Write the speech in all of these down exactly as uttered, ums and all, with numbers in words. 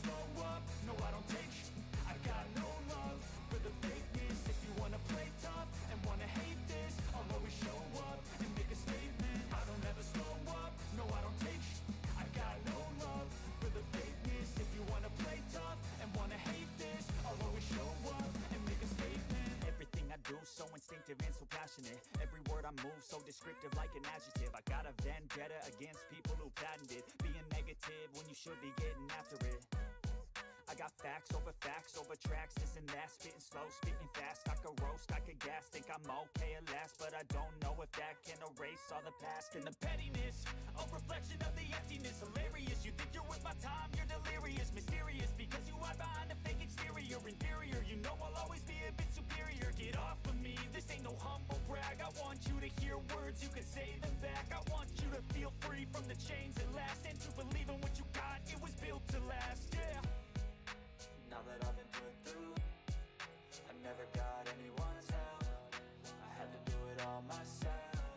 slow up, no I don't take sh I got no love for the fakeness. If you wanna play tough and wanna hate this, I'll always show up and make a statement. I don't ever slow up, no I don't take sh I got no love for the fakeness. If you wanna play tough and wanna hate this, I'll always show up and make a statement. Everything I do so instinctive and so passionate. Every word I move so descriptive like an adjective. I got a vendetta against people who patented being negative when you should be getting after it. I got facts over facts over tracks, this and that, spitting slow, spitting fast. I could roast, I could gas, think I'm okay at last, but I don't know if that can erase all the past. And the pettiness, a reflection of the emptiness. Hilarious, you think you're worth my time, you're delirious. Mysterious, because you hide behind a fake exterior. Inferior, you know I'll always be a bit superior. Get off of me, this ain't no humble brag. I want you to hear words, you can say them back. I want you to feel free from the chains that last, and to believe in what you got, it was built to last, yeah. Now that I've been put through, I never got anyone's help. I had to do it all myself.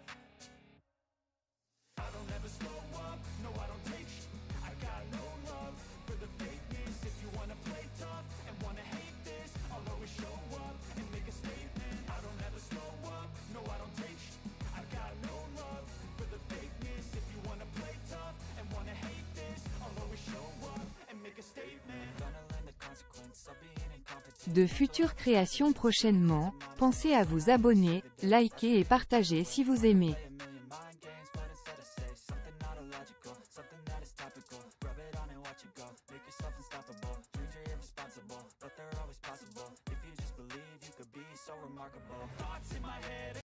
I don't ever slow up, no I don't take sh I got no love for the fakeness. If you wanna play tough and wanna hate this, I'll always show up and make a statement. I don't ever slow up, no I don't take sh I got no love for the fakeness. If you wanna play tough and wanna hate this, I'll always show up and make a statement. De futures créations prochainement, pensez à vous abonner, liker et partager si vous aimez.